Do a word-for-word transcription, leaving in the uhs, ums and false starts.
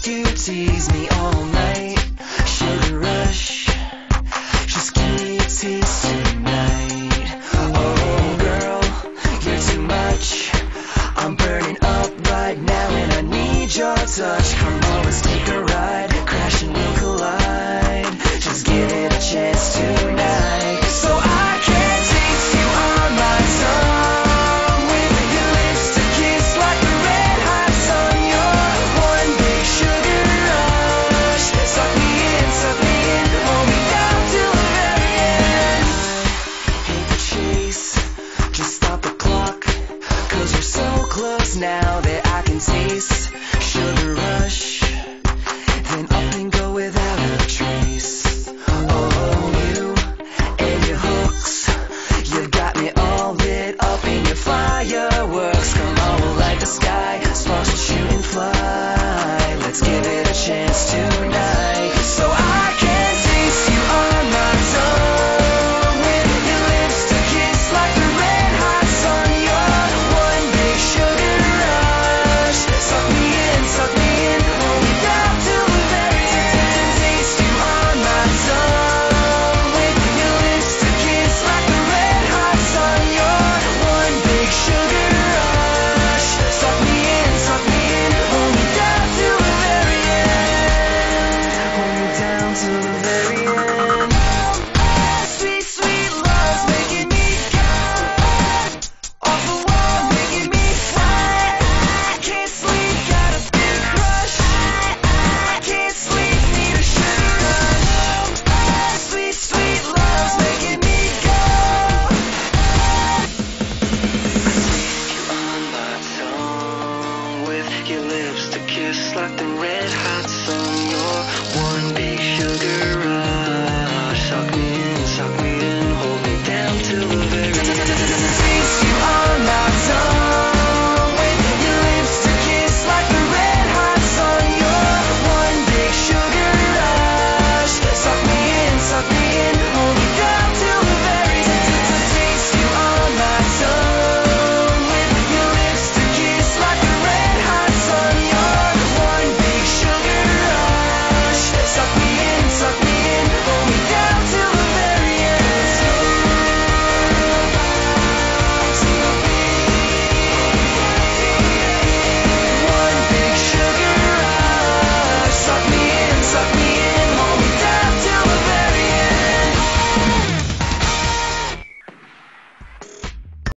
You tease me all night, sugar rush. Just give me a taste tonight. Oh girl, you're too much. I'm burning up right now and I need your touch. Come on, let's take a ride. Crash and we'll collide. Just give it a chance to